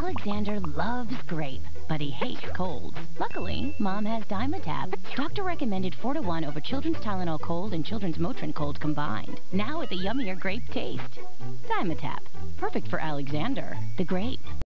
Alexander loves grape, but he hates colds. Luckily, Mom has Dimetapp. Doctor recommended 4-to-1 over children's Tylenol cold and children's Motrin cold combined. Now with a yummier grape taste. Dimetapp, perfect for Alexander, the grape.